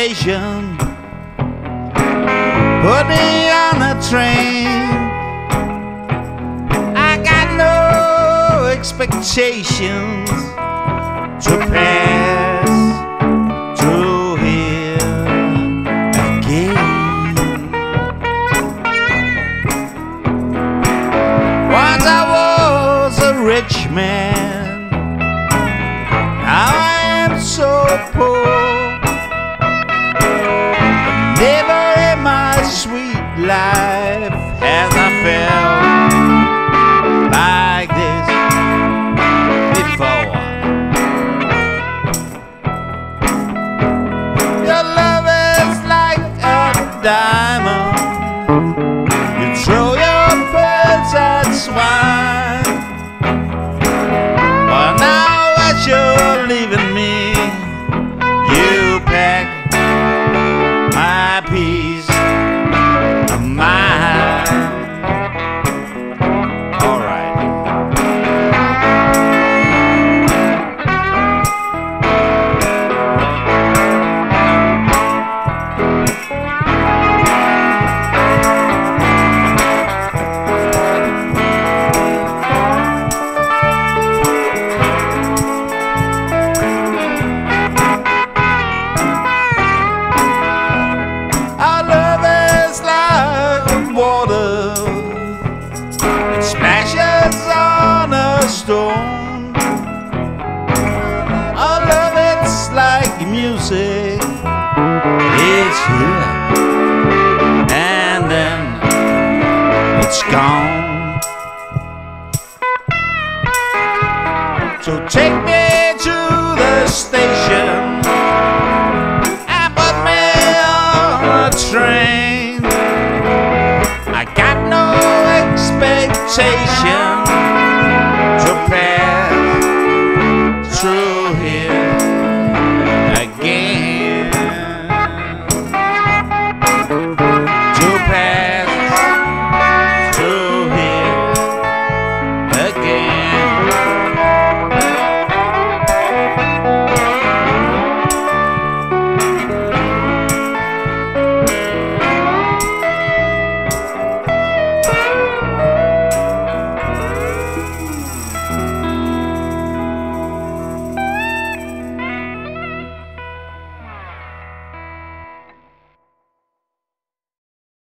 station, put me on the train. I got no expectations to pass through here again. Once I was a rich man, now I am so poor. But never in my sweet life has I felt like this before. Your love is like a diamond. You throw your pearls at swine. But now as you're leaving me, you pack my peace of mind. All right. Our love is like water, it splashes on a stone. Our love, it's like music, it's here and then it's gone. So take me to the station and put me on a train. I got no expectation